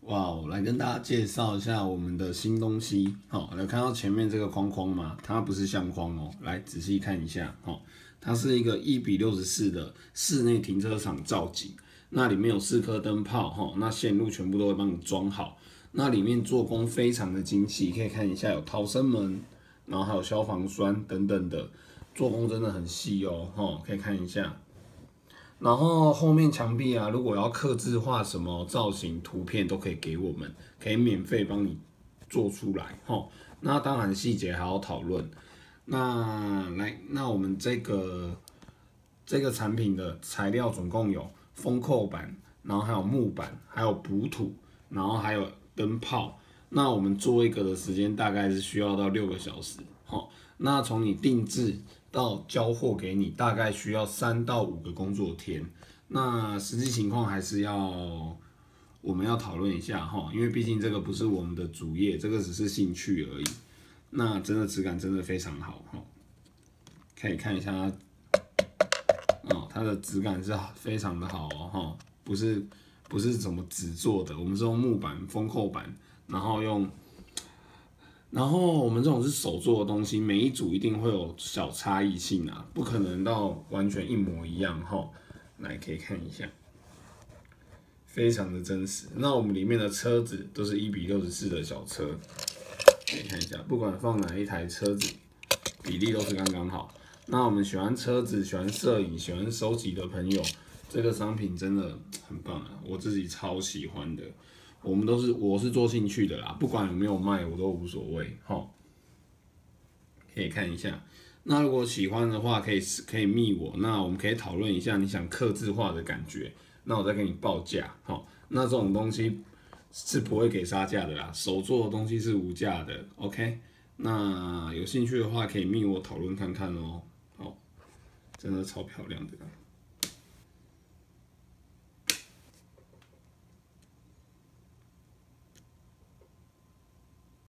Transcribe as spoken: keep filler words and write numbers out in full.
哇，我来跟大家介绍一下我们的新东西。好，来看到前面这个框框吗？它不是相框哦，来仔细看一下。好，它是一个一比六十四的室内停车场造景。那里面有四颗灯泡，哈，那线路全部都会帮你装好。那里面做工非常的精细，可以看一下有逃生门，然后还有消防栓等等的，做工真的很细哦，哈，可以看一下。然后后面墙壁啊，如果要客制化什么造型图片，都可以给我们，可以免费帮你做出来哈。那当然细节还要讨论。那来，那我们这个这个产品的材料总共有封扣板，然后还有木板，还有补土，然后还有灯泡。那我们做一个的时间大概是需要到六个小时，好，那从你定制到交货给你，大概需要三到五个工作天。那实际情况还是要我们要讨论一下哈，因为毕竟这个不是我们的主业，这个只是兴趣而已。那真的质感真的非常好哈，可以看一下它，哦，它的质感是非常的好哦哈，不是不是什么纸做的，我们是用木板、封扣板，然后用。然后我们这种是手做的东西，每一组一定会有小差异性啊，不可能到完全一模一样哈。来，可以看一下，非常的真实。那我们里面的车子都是一比六十四的小车，可以看一下，不管放哪一台车子，比例都是刚刚好。那我们喜欢车子、喜欢摄影、喜欢收集的朋友，这个商品真的很棒啊，我自己超喜欢的。我们都是我是做兴趣的啦，不管有没有卖我都无所谓哈。可以看一下，那如果喜欢的话，可以可以密我，那我们可以讨论一下你想客制化的感觉，那我再给你报价哈。那这种东西是不会给杀价的啦，手做的东西是无价的 ，OK。那有兴趣的话可以密我讨论看看哦。好，真的超漂亮的。